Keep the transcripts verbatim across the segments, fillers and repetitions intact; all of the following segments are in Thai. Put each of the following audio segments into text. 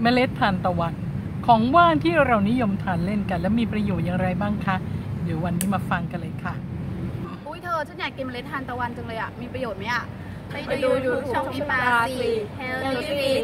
เมล็ดทานตะวันของว่านที่เรานิยมทานเล่นกันและมีประโยชน์อย่างไรบ้างคะเดี๋ยววันนี้มาฟังกันเลยค่ะอุ้ยเธอฉันอยากกินเมล็ดทานตะวันจังเลยอ่ะมีประโยชน์ไหมอ่ะไปดูยูทูบช่องอิปาซี Healthy Fit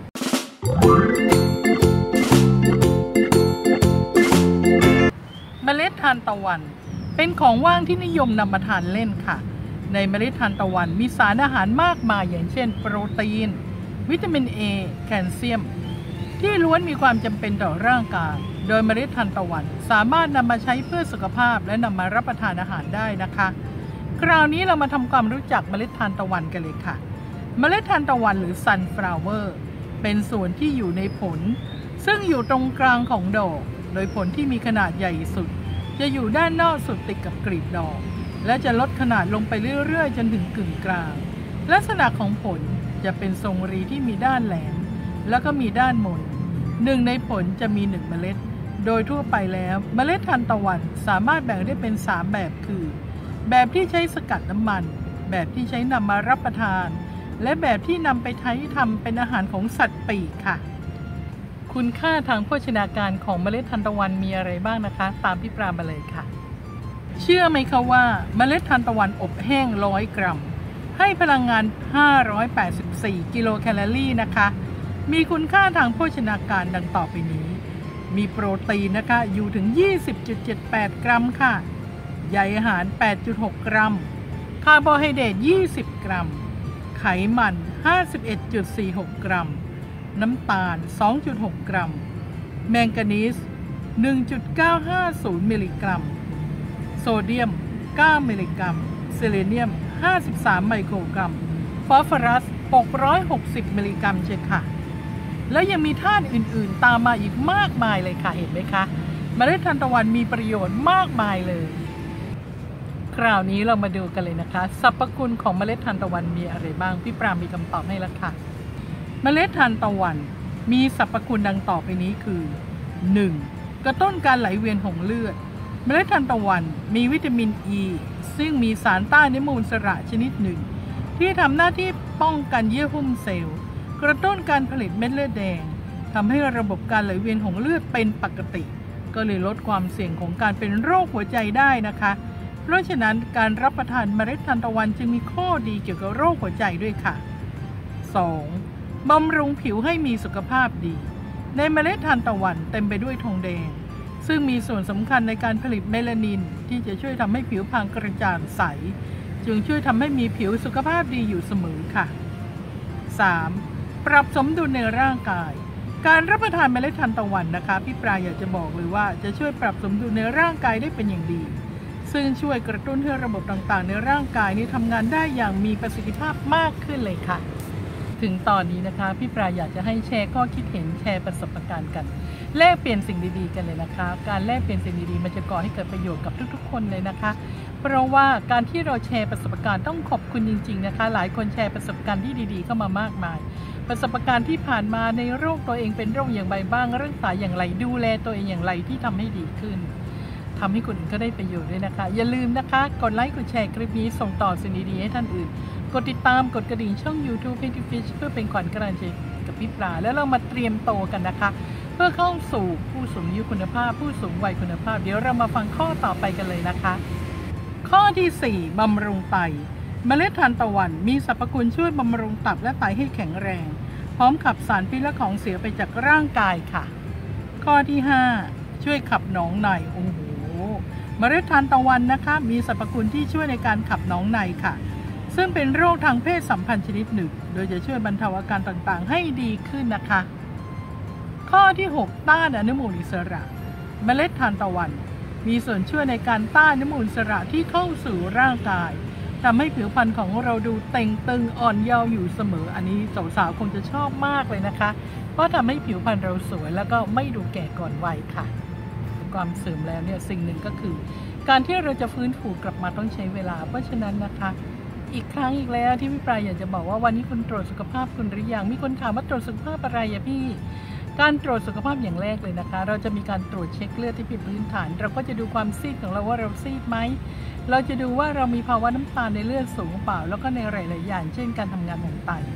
เมล็ดทานตะวันเป็นของว่างที่นิยมนำมาทานเล่นค่ะในเมล็ดทานตะวันมีสารอาหารมากมายอย่างเช่นโปรตีนวิตามิน A แคลเซียมที่ล้วนมีความจำเป็นต่อร่างกายโดยเมล็ดทานตะวันสามารถนำมาใช้เพื่อสุขภาพและนำมารับประทานอาหารได้นะคะคราวนี้เรามาทำความรู้จักเมล็ดทานตะวันกันเลยค่ะเมล็ดทานตะวันหรือ sunflower เป็นส่วนที่อยู่ในผลซึ่งอยู่ตรงกลางของดอกโดยผลที่มีขนาดใหญ่สุดจะอยู่ด้านนอกสุดติดกับกลีบดอกและจะลดขนาดลงไปเรื่อยๆจนถึงกึ่งกลางลักษณะของผลจะเป็นทรงรีที่มีด้านแหลมแล้วก็มีด้านมนหนึ่งในผลจะมีหนึ่งเมล็ดโดยทั่วไปแล้วเมล็ดทานตะวันสามารถแบ่งได้เป็นสามแบบคือแบบที่ใช้สกัดน้ำมันแบบที่ใช้นำมารับประทานและแบบที่นำไปใช้ทำเป็นอาหารของสัตว์ปีกค่ะคุณค่าทางโภชนาการของเมล็ดทานตะวันมีอะไรบ้างนะคะตามพี่ปรามาเลยค่ะเชื่อไหมคะว่าเมล็ดทานตะวันอบแห้งร้อยกรัมให้พลังงานห้าร้อยแปดสิบสี่กิโลแคลอรี่นะคะมีคุณค่าทางโภชนาการดังต่อไปนี้มีโปรตีนนะคะอยู่ถึง ยี่สิบจุดเจ็ดแปด กรัมค่ะใยอาหาร แปดจุดหก กรัมคาร์โบไฮเดรตยี่สิบกรัมไขมัน ห้าสิบเอ็ดจุดสี่หก กรัมน้ำตาล สองจุดหก กรัมแมงกานีส หนึ่งจุดเก้าห้าศูนย์ มิลลิกรัมโซเดียม เก้า มิลลิกรัมเซเลเนียม ห้าสิบสาม ไมโครกรัมฟอสฟอรัส หกร้อยหกสิบ มิลลิกรัมเช่นค่ะและยังมีธาตุอื่นๆตามมาอีกมากมายเลยค่ะเห็นไหมคะเมล็ดทานตะวันมีประโยชน์มากมายเลยคราวนี้เรามาดูกันเลยนะคะสรรพคุณของเมล็ดทานตะวันมีอะไรบ้างพี่ปรามีคำตอบให้แล้วค่ะเมล็ดทานตะวันมีสรรพคุณดังต่อไปนี้คือ หนึ่ง. กระตุ้นการไหลเวียนของเลือดเมล็ดทานตะวันมีวิตามินอ e, ีซึ่งมีสารต้านอนุมูลอิสระชนิดหนึ่งที่ทำหน้าที่ป้องกันเยื่อหุ้มเซลล์กระตุ้นการผลิตเม็ดเลือดแดงทำให้ระบบการไหลเวียนของเลือดเป็นปกติก็เลยลดความเสี่ยงของการเป็นโรคหัวใจได้นะคะเพราะฉะนั้นการรับประทานเมล็ดทานตะวันจึงมีข้อดีเกี่ยวกับโรคหัวใจด้วยค่ะ สอง. บำรุงผิวให้มีสุขภาพดีในเมล็ดทานตะวันเต็มไปด้วยทองแดงซึ่งมีส่วนสำคัญในการผลิตเมลานินที่จะช่วยทำให้ผิวพรรณกระจ่างใสจึงช่วยทำให้มีผิวสุขภาพดีอยู่เสมอค่ะ สาม. ปรับสมดุลในร่างกายการรับประทานเมล็ดทานตะวันนะคะพี่ปราอยากจะบอกเลยว่าจะช่วยปรับสมดุลในร่างกายได้เป็นอย่างดีซึ่งช่วยกระตุ้นให้ระบบต่างๆในร่างกายนี้ทำงานได้อย่างมีประสิทธิภาพมากขึ้นเลยค่ะถึงตอนนี้นะคะพี่ปราอยากจะให้แชร์ข้อคิดเห็นแชร์ประสบการณ์กันแลกเปลี่ยนสิ่งดีๆกันเลยนะคะการแลกเปลี่ยนสิ่งดีๆมันจะก่อให้เกิดประโยชน์กับทุกๆคนเลยนะคะเพราะว่าการที่เราแชร์ประสบการณ์ต้องขอบคุณจริงๆนะคะหลายคนแชร์ประสบการณ์ที่ดีๆเข้ามามากมายประสบการณ์ที่ผ่านมาในโรคตัวเองเป็นโรคอย่างไรบ้างรักษาอย่างไรดูแลตัวเองอย่างไรที่ทำให้ดีขึ้นทำให้คนอื่นก็ได้ประโยชน์ด้วยนะคะอย่าลืมนะคะกดไลค์กดแชร์คลิปนี้ส่งต่อสิ่งดีๆให้ท่านอื่นกดติดตามกดกระดิ่งช่อง ยูทูบ Healthy Fit เพื่อเป็นขวัญกำลังใจกับพี่ปลาแล้วเรามาเตรียมโตกันนะคะเพื่อเข้าสู่ผู้สูงอายุคุณภาพผู้สูงวัยคุณภาพเดี๋ยวเรามาฟังข้อต่อไปกันเลยนะคะข้อที่สี่บำรุงไตเมล็ดทานตะวันมีสรรพคุณช่วยบำรุงตับและไตให้แข็งแรงพร้อมขับสารพิษและของเสียไปจากร่างกายค่ะข้อที่ห้าช่วยขับหนองในโอ้โหเมล็ดทานตะวันนะคะมีสรรพคุณที่ช่วยในการขับหนองในค่ะซึ่งเป็นโรคทางเพศสัมพันธ์ชนิดหนึ่งโดยจะช่วยบรรเทาอาการต่างๆให้ดีขึ้นนะคะข้อที่หกต้านอนุมูลอิสระเมล็ดทานตะวันมีส่วนช่วยในการต้านอนุมูลอิสระที่เข้าสู่ร่างกายทำให้ผิวพรรณของเราดูเต่งตึงอ่อนเยาว์อยู่เสมออันนี้สาวๆคงจะชอบมากเลยนะคะเพราะทำให้ผิวพรรณเราสวยแล้วก็ไม่ดูแก่ก่อนวัยค่ะความเสื่อมแล้วเนี่ยสิ่งหนึ่งก็คือการที่เราจะฟื้นฟูกลับมาต้องใช้เวลาเพราะฉะนั้นนะคะอีกครั้งอีกแล้วที่พี่ปลายอยากจะบอกว่าวันนี้คุณตรวจสุขภาพคุณหรือยังมีคนถามว่าตรวจสุขภาพอะไรอะพี่การตรวจสุขภาพอย่างแรกเลยนะคะเราจะมีการตรวจเช็คเลือดที่เป็นพื้นฐานเราก็จะดูความซีดของเราว่าเราซีดไหมเราจะดูว่าเรามีภาวะน้ำตาลในเลือดสูงเปล่าแล้วก็ในหลายๆอย่างเช่นการทำงานของไต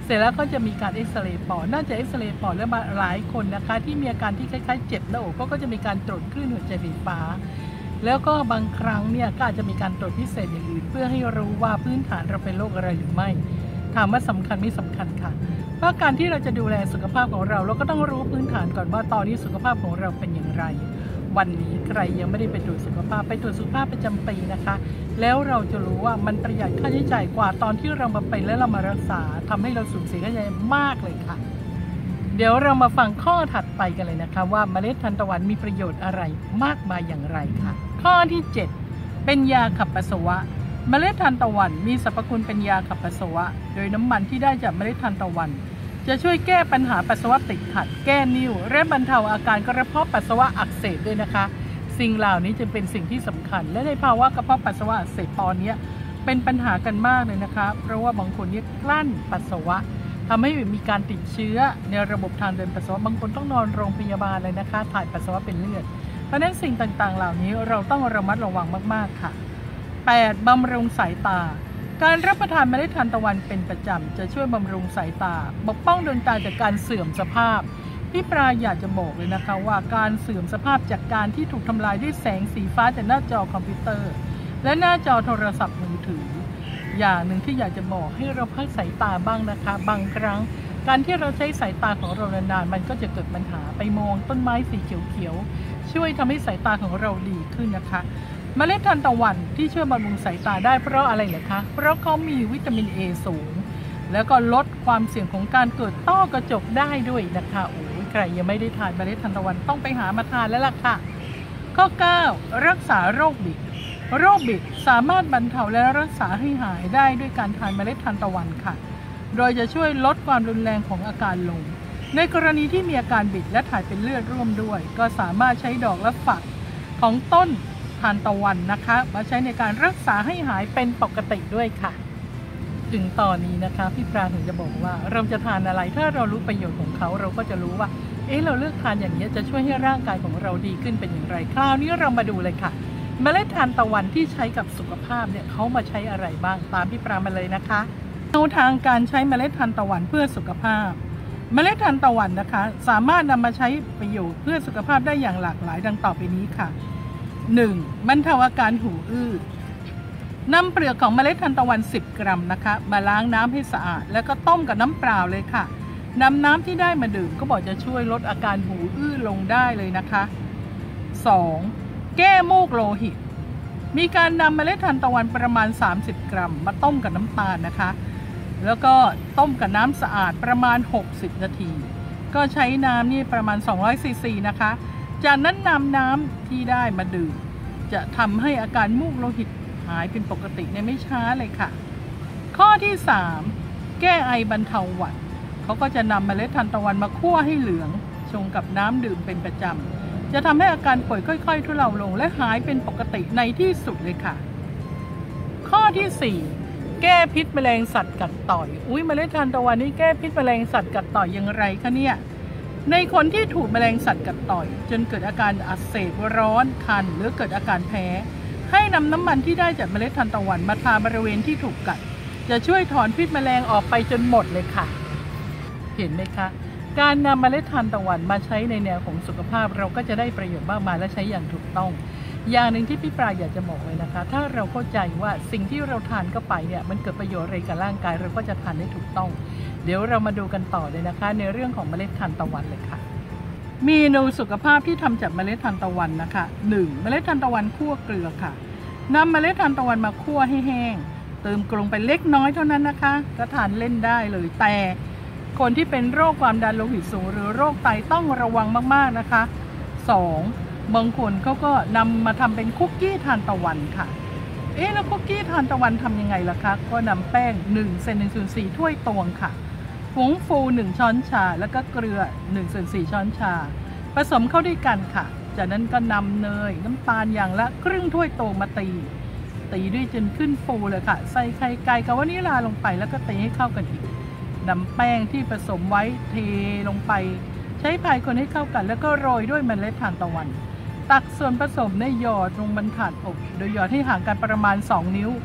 เสร็จแล้วก็จะมีการเอ็กซเรย์ปอดน่าจะเอ็กซเรย์ปอดแล้วมาหลายคนนะคะที่มีอาการที่คล้ายๆเจ็บหน้าอกก็จะมีการตรวจคลื่นหัวใจไฟฟ้าแล้วก็บางครั้งเนี่ยก็อาจจะมีการตรวจพิเศษอย่างอื่นเพื่อให้รู้ว่าพื้นฐานเราเป็นโรคอะไรหรือไม่ถามว่าสำคัญไม่สำคัญค่ะเพราะการที่เราจะดูแลสุขภาพของเราเราก็ต้องรู้พื้นฐานก่อนว่าตอนนี้สุขภาพของเราเป็นอย่างไรวันนี้ใครยังไม่ได้ไปตรวจสุขภาพไปตรวจสุขภาพประจำปีนะคะแล้วเราจะรู้ว่ามันประหยัดค่าใช้จ่ายกว่าตอนที่เรามาเป็นและเรามารักษาทำให้เราสูญเสียค่าใช้จ่ายมากเลยค่ะเดี๋ยวเรามาฟังข้อถัดไปกันเลยนะคะว่าเมล็ดทานตะวันมีประโยชน์อะไรมากมายอย่างไรค่ะข้อที่เจ็ดเป็นยาขับปัสสาวะเมล็ดทานตะวันมีสรรพคุณเป็นยาขับปัสสาวะโดยน้ำมันที่ได้จากเมล็ดทานตะวันจะช่วยแก้ปัญหาปัสสาวะติดขัดแก้นิ่วและบรรเทาอาการกระเพาะปัสสาวะอักเสบด้วยนะคะสิ่งเหล่านี้จึงเป็นสิ่งที่สำคัญและในภาวะกระเพาะปัสสาวะอักเสบตอนนี้เป็นปัญหากันมากเลยนะคะเพราะว่าบางคนนี่กลั้นปัสสาวะทำให้มีการติดเชื้อในระบบทางเดินปัสสาวะบางคนต้องนอนโรงพยาบาลเลยนะคะถ่ายปัสสาวะเป็นเลือดเพราะฉะนั้นสิ่งต่างๆเหล่านี้เราต้องระมัดระวังมากๆค่ะแปดบำรุงสายตาการรับประทานเมล็ดทานตะวันเป็นประจำจะช่วยบำรุงสายตาปกป้องดวงตาจากการเสื่อมสภาพพี่ปราอยากจะบอกเลยนะคะว่าการเสื่อมสภาพจากการที่ถูกทำลายด้วยแสงสีฟ้าจากหน้าจอคอมพิวเตอร์และหน้าจอโทรศัพท์มือถืออย่างหนึ่งที่อยากจะบอกให้เราพักสายตาบ้างนะคะบางครั้งการที่เราใช้สายตาของเรานานๆมันก็จะเกิดปัญหาไปมองต้นไม้สีเขียวๆช่วยทำให้สายตาของเราดีขึ้นนะคะเมล็ดทานตะวันที่ช่วยบำรุงสายตาได้เพราะอะไรเหรอคะเพราะเขามีวิตามิน เอ สูงแล้วก็ลดความเสี่ยงของการเกิดต้อกระจกได้ด้วยนะคะโอ้ยใครยังไม่ได้ทานเมล็ดทานตะวันต้องไปหามาทานแล้วล่ะค่ะข้อเก้ารักษาโรคบิดโรคบิดสามารถบรรเทาและรักษาให้หายได้ด้วยการทานเมล็ดทานตะวันค่ะโดยจะช่วยลดความรุนแรงของอาการลงในกรณีที่มีอาการบิดและถ่ายเป็นเลือดร่วมด้วยก็สามารถใช้ดอกและฝักของต้นทานตะวันนะคะมาใช้ในการรักษาให้หายเป็นปกติด้วยค่ะถึงตอนนี้นะคะพี่ปราถึงจะบอกว่าเราจะทานอะไรถ้าเรารู้ประโยชน์ของเขาเราก็จะรู้ว่าเอ๊ะเราเลือกทานอย่างนี้จะช่วยให้ร่างกายของเราดีขึ้นเป็นอย่างไรคราวนี้เรามาดูเลยค่ะเมล็ดทานตะวันที่ใช้กับสุขภาพเนี่ยเขามาใช้อะไรบ้างตามพี่ปรามาเลยนะคะแนวทางการใช้เมล็ดทานตะวันเพื่อสุขภาพเมล็ดทานตะวันนะคะสามารถนำมาใช้ประโยชน์เพื่อสุขภาพได้อย่างหลากหลายดังต่อไปนี้ค่ะหนึ่งบรรเทาอาการหูอื้อนำเปลือกของเมล็ดทานตะวันสิบกรัมนะคะมาล้างน้ำให้สะอาดแล้วก็ต้มกับน้ำเปล่าเลยค่ะนำน้ำที่ได้มาดื่มก็บอกจะช่วยลดอาการหูอื้อลงได้เลยนะคะสองแก้มูกโลหิตมีการนำเมล็ดทานตะวันประมาณสามสิบกรัมมาต้มกับน้ำตาลนะคะแล้วก็ต้มกับน้ำสะอาดประมาณหกสิบนาทีก็ใช้น้ำนี่ประมาณสองร้อยซีซีนะคะจากนั้นนำน้ำที่ได้มาดื่มจะทำให้อาการมูกโลหิตหายเป็นปกติในไม่ช้าเลยค่ะข้อที่สามแก้ไอบรรเทาหวัดเขาก็จะนำเมล็ดทานตะวันมาคั่วให้เหลืองชงกับน้ำดื่มเป็นประจำจะทำให้อาการป่วยค่อยๆทุเลาลงและหายเป็นปกติในที่สุดเลยค่ะข้อที่สี่แก้พิษแมลงสัตว์กัดต่อยอุ้ยเมล็ดทานตะวันนี่แก้พิษแมลงสัตว์กัดต่อยอย่างไรคะเนี่ยในคนที่ถูกแมลงสัตว์กัดต่อยจนเกิดอาการอักเสบร้อนคันหรือเกิดอาการแพ้ให้นำน้ำมันที่ได้จากเมล็ดทานตะวันมาทาบริเวณที่ถูกกัดจะช่วยถอนพิษแมลงออกไปจนหมดเลยค่ะเห็นไหมคะการนำเมล็ดทานตะวันมาใช้ในแนวของสุขภาพเราก็จะได้ประโยชน์มากมายและใช้อย่างถูกต้องอย่างหนึ่งที่พี่ปราอยากจะบอกเลยนะคะถ้าเราเข้าใจว่าสิ่งที่เราทานเข้าไปเนี่ยมันเกิดประโยชน์อะไรกับร่างกายเราก็จะทานได้ถูกต้องเดี๋ยวเรามาดูกันต่อเลยนะคะในเรื่องของเมล็ดทานตะวันเลยค่ะเมนูสุขภาพที่ทำจากเมล็ดทานตะวันนะคะหนึ่งเมล็ดทานตะวันคั่วเกลือค่ะนำเมล็ดทานตะวันมาคั่วให้แห้งเติมเกลือไปเล็กน้อยเท่านั้นนะคะก็ทานเล่นได้เลยแต่คนที่เป็นโรคความดันโลหิตสูงหรือโรคไตต้องระวังมากๆนะคะสองบางคนเขาก็นำมาทำเป็นคุกกี้ทานตะวันค่ะเอ๊ะแล้วคุกกี้ทานตะวันทำยังไงล่ะคะก็นำแป้งหนึ่งเซนหนึ่งส่วนสี่ถ้วยตวงค่ะผงฟูหนึ่งช้อนชาแล้วก็เกลือหนึ่งส่วนสี่ช้อนชาผสมเข้าด้วยกันค่ะจากนั้นก็นำเนยน้ำตาลอย่างละครึ่งถ้วยตวงมาตีตีด้วยจนขึ้นฟูเลยค่ะใส่ไข่ไก่กับวานิลาลงไปแล้วก็ตีให้เข้ากันอีกนำแป้งที่ผสมไว้เทลงไปใช้พายคนให้เข้ากันแล้วก็โรยด้วยเมล็ดทานตะวันตักส่วนผสมในหยอดลงบนถาดอบโดยหยอดให้ห่างกันประมาณสองนิ้ว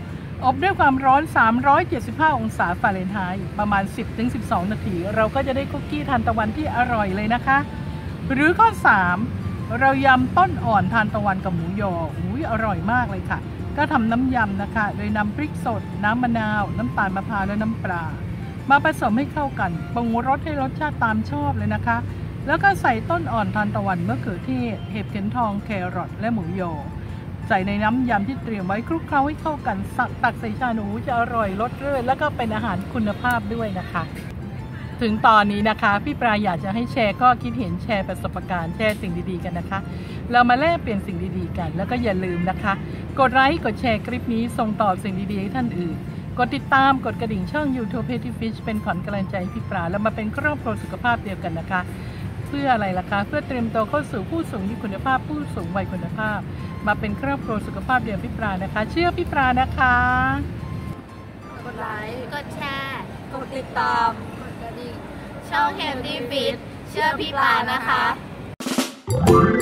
อบด้วยความร้อน สามร้อยเจ็ดสิบห้า องศาฟาเรนไฮต์ประมาณ สิบถึงสิบสอง นาที เราก็จะได้คุกกี้ทานตะวันที่อร่อยเลยนะคะ หรือข้อ สาม เรายำต้นอ่อนทานตะวันกับหมูยออุ้ยอร่อยมากเลยค่ะก็ทำน้ำยำนะคะโดยนำพริกสดน้ำมะนาวน้ำตาลมะพร้าวและน้ำปลามาผสมให้เข้ากันปรุงรสให้รสชาติตามชอบเลยนะคะแล้วก็ใส่ต้นอ่อนทานตะวันมะเขือเทศเห็ดเข็มทองแครอทและหมูยอใส่ในน้ำยำที่เตรียมไว้คลุกเคล้าให้เข้ากันสักตักใส่ชาหนูจะอร่อยรสเลิศแล้วก็เป็นอาหารคุณภาพด้วยนะคะถึงตอนนี้นะคะพี่ปลาอยากจะให้แชร์ข้อคิดเห็นแชร์ประสบการณ์แชร์สิ่งดีๆกันนะคะเรามาแลกเปลี่ยนสิ่งดีๆกันแล้วก็อย่าลืมนะคะกดไลค์กดแชร์คลิปนี้ส่งต่อสิ่งดีๆให้ท่านอื่นกดติดตามกดกระดิ่งช่อง YouTube Healthy Fish เป็นขวัญกำลังใจพี่ปลาแล้วมาเป็นครอบครัวสุขภาพเดียวกันนะคะเพื่ออะไรล่ะคะเพื่อเตรียมตัวเข้าสู่ผู้สูงที่คุณภาพผู้สูงวัยคุณภาพมาเป็นครอบครัวสุขภาพเดียวพี่ปลานะคะเชื่อพี่ปลานะคะกดไลค์กดแชร์กดติดตามกดกระดิ่งช่อง Healthy Fit เชื่อพี่ปลานะคะ